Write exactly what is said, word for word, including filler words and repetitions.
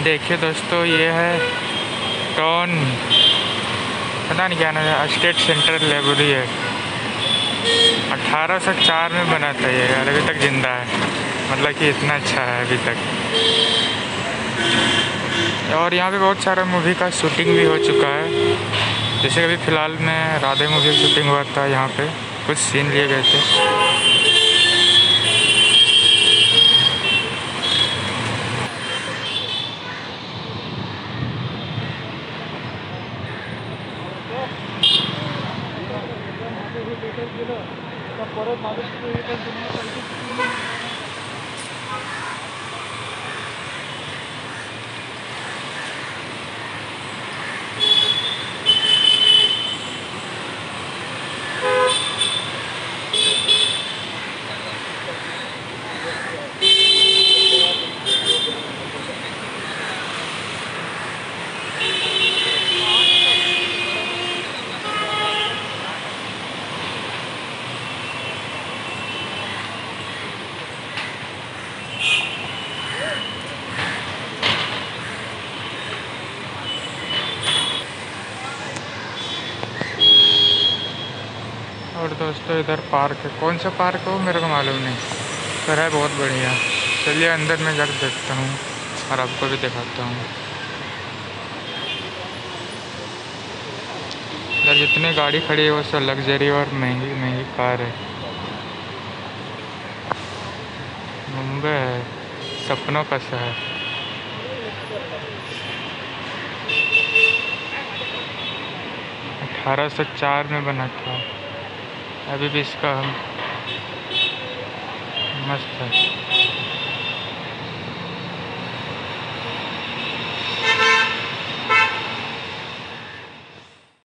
देखिए दोस्तों, ये है टॉन, पता नहीं क्या नाम है, स्टेट सेंट्रल लाइब्रेरी है। अठारह सौ चार में बना था ये यार, अभी तक ज़िंदा है। मतलब कि इतना अच्छा है अभी तक। और यहाँ पे बहुत सारा मूवी का शूटिंग भी हो चुका है। जैसे अभी फ़िलहाल में राधे मूवी की शूटिंग हुआ था, यहाँ पे कुछ सीन लिए गए थे। और दोस्तों इधर पार्क है, कौन सा पार्क हो मेरे को मालूम नहीं, पर है बहुत बढ़िया। चलिए अंदर में जाकर देखता हूँ और आपको भी दिखाता हूँ। इधर जितनी गाड़ी खड़ी है वो सब लग्जरी और महंगी महंगी कार है। मुंबई है, सपनों का शहर। अठारह सौ चार में बना था, अभी भी इसका मस्त है।